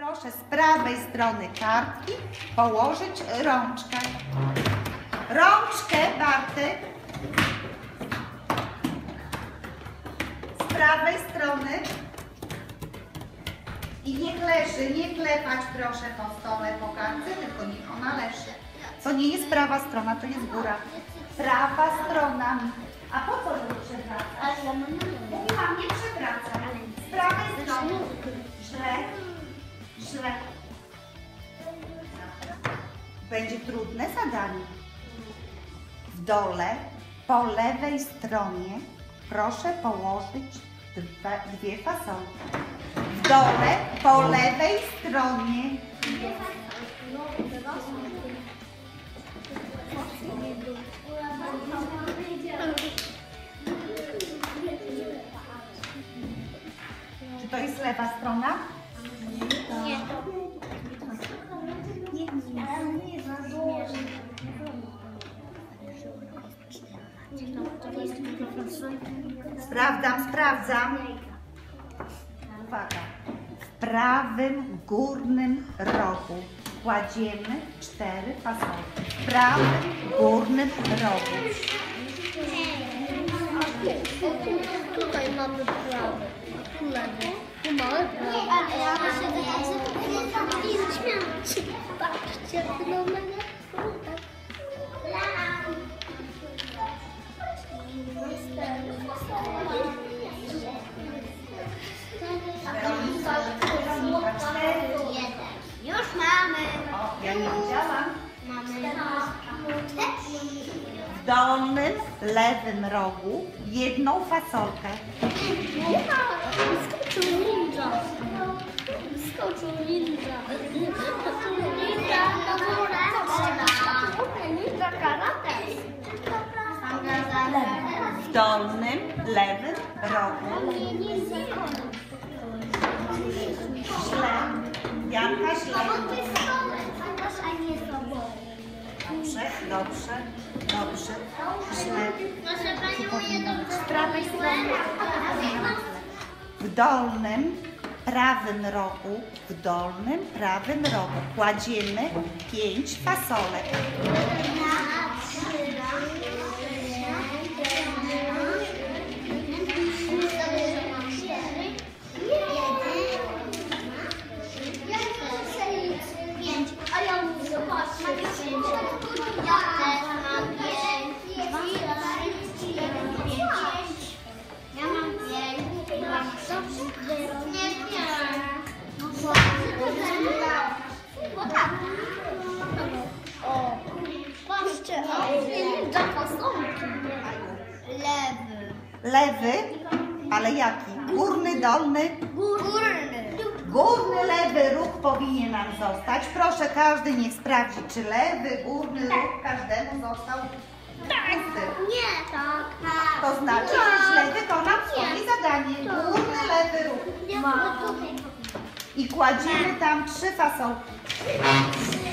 Proszę z prawej strony kartki położyć rączkę. Rączkę, Bartek. Z prawej strony. I niech leży, nie klepać proszę po stole, po kartce, tylko niech ona leży. To nie jest prawa strona, to jest góra. Prawa strona. A po co ją przewracać? Mówiłam, nie przewracać. Z prawej strony. Źle. Źle. Będzie trudne zadanie. W dole, po lewej stronie, proszę położyć dwie fasolki. W dole, po lewej stronie. Czy to jest lewa strona? Nie. Sprawdzam. Uwaga. W prawym górnym rogu kładziemy 4 fasolki. W prawym górnym rogu. Tutaj mamy prawy, a tu lewy. Tu mamy prawy. Ale ja myślę, że patrzcie, jak to mega Już mamy. O, ja nie widziałam. Mamy. W dolnym lewym rogu jedną fasolkę. Skoczył ninja. Skoczył ninja. Ninja na górę. Ninja karate. W dolnym lewym rogu. Źle. Janka źle. Dobrze. Źle. Proszę Panią, jedną Z prawej strony. W dolnym prawym rogu kładziemy 5 fasolek. A ja muszę patrzeć. Ja też mam 5. Ja mam 5. Nie wiem. No tak. O. Patrzcie, a ninja fasolki. Lewy, ale jaki? Górny, dolny? Górny, lewy róg powinien nam zostać. Proszę, każdy niech sprawdzi, czy lewy, górny róg każdemu został pusty. Nie, tak. To znaczy, że źle wykonał swoje zadanie. Górny, lewy róg. I kładziemy tam 3 fasolki.